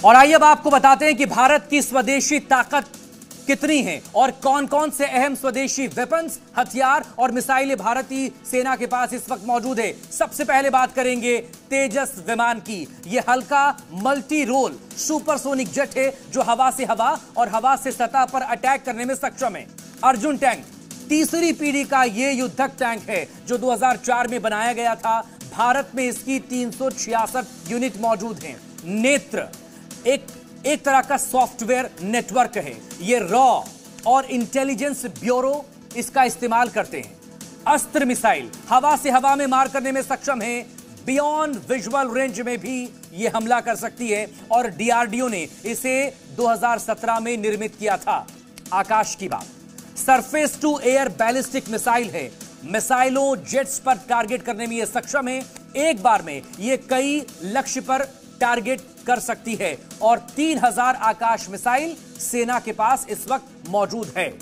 और आइए अब आपको बताते हैं कि भारत की स्वदेशी ताकत कितनी है और कौन कौन से अहम स्वदेशी वेपन्स, हथियार और मिसाइलें भारतीय सेना के पास इस वक्त मौजूद है। सबसे पहले बात करेंगे तेजस विमान की। यह हल्का मल्टी रोल सुपरसोनिक जेट है जो हवा से हवा और हवा से सतह पर अटैक करने में सक्षम है। अर्जुन टैंक तीसरी पीढ़ी का यह युद्धक टैंक है जो 2004 में बनाया गया था। भारत में इसकी 366 यूनिट मौजूद हैं। नेत्र एक तरह का सॉफ्टवेयर नेटवर्क है। ये रॉ और इंटेलिजेंस ब्यूरो इसका इस्तेमाल करते हैं। अस्त्र मिसाइल हवा से हवा में मार करने में सक्षम है। बियॉन्ड विजुअल रेंज में भी यह हमला कर सकती है और डीआरडीओ ने इसे 2017 में निर्मित किया था। आकाश की बात, surface to air ballistic missile है। मिसाइलों जेट्स पर टारगेट करने में यह सक्षम है। एक बार में यह कई लक्ष्य पर टारगेट कर सकती है और 3000 आकाश मिसाइल सेना के पास इस वक्त मौजूद है।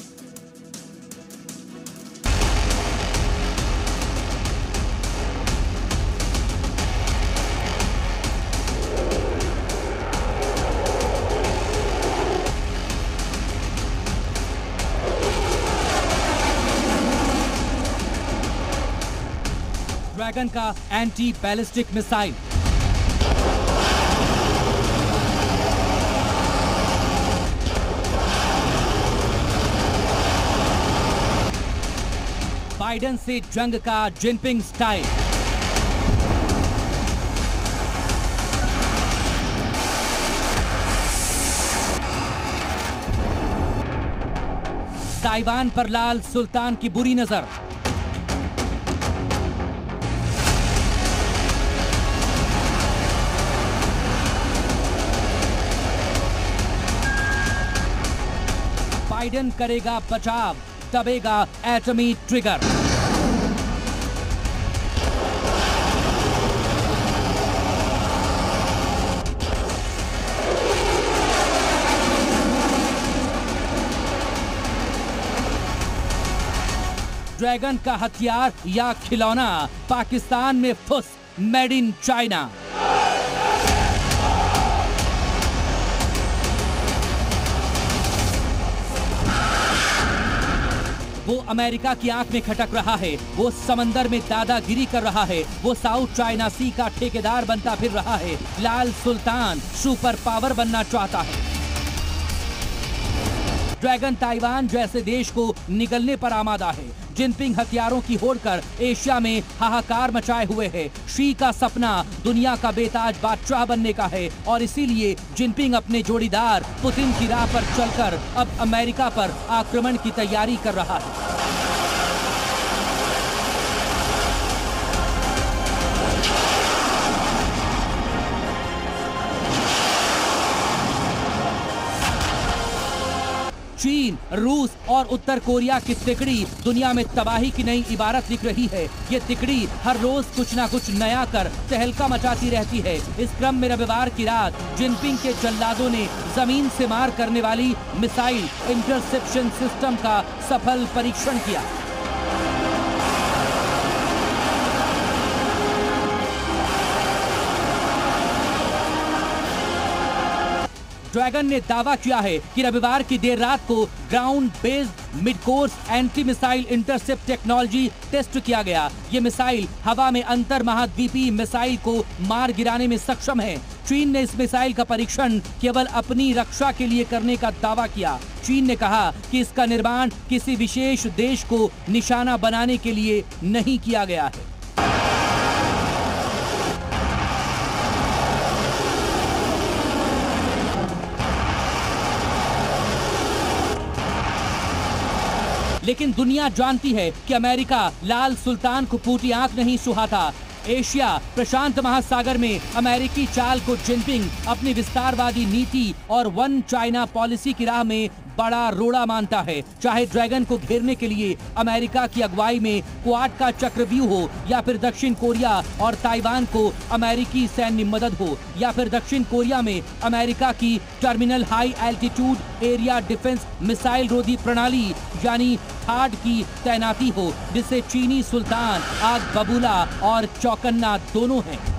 ड्रैगन का एंटी बैलिस्टिक मिसाइल, बाइडेन से जंग का जिनपिंग स्टाइल, ताइवान पर लाल सुल्तान की बुरी नजर, बाइडेन करेगा बचाव, दबेगा एटमी ट्रिगर। ड्रैगन का हथियार या खिलौना पाकिस्तान में फुस, मेड इन चाइना। वो अमेरिका की आंख में खटक रहा है, वो समंदर में दादागिरी कर रहा है, वो साउथ चाइना सी का ठेकेदार बनता फिर रहा है। लाल सुल्तान सुपर पावर बनना चाहता है। ड्रैगन ताइवान जैसे देश को निगलने पर आमादा है। जिनपिंग हथियारों की होड़ कर एशिया में हाहाकार मचाए हुए है। शी का सपना दुनिया का बेताज बादशाह बनने का है और इसीलिए जिनपिंग अपने जोड़ीदार पुतिन की राह पर चलकर अब अमेरिका पर आक्रमण की तैयारी कर रहा है। चीन, रूस और उत्तर कोरिया की तिकड़ी दुनिया में तबाही की नई इबारत लिख रही है। ये तिकड़ी हर रोज कुछ ना कुछ नया कर तहलका मचाती रहती है। इस क्रम में रविवार की रात जिनपिंग के जल्लादों ने जमीन से मार करने वाली मिसाइल इंटरसेप्शन सिस्टम का सफल परीक्षण किया। ड्रैगन ने दावा किया है कि रविवार की देर रात को ground based mid course anti missile intercept technology test किया गया। ये मिसाइल हवा में अंतर महाद्वीपीय मिसाइल को मार गिराने में सक्षम है। चीन ने इस मिसाइल का परीक्षण केवल अपनी रक्षा के लिए करने का दावा किया। चीन ने कहा कि इसका निर्माण किसी विशेष देश को निशाना बनाने के लिए नहीं किया गया है। लेकिन दुनिया जानती है कि अमेरिका लाल सुल्तान को फूटी आंख नहीं सुहाता। एशिया प्रशांत महासागर में अमेरिकी चाल को जिनपिंग अपनी विस्तारवादी नीति और वन चाइना पॉलिसी की राह में बड़ा रोड़ा मानता है। चाहे ड्रैगन को घेरने के लिए अमेरिका की अगुवाई में क्वाड का चक्रव्यूह हो या फिर दक्षिण कोरिया और ताइवान को अमेरिकी सैन्य मदद हो या फिर दक्षिण कोरिया में अमेरिका की terminal high altitude area defence missile रोधी प्रणाली यानी थाड की तैनाती हो, जिससे चीनी सुल्तान आग बबूला और चौकन्ना दोनों हैं।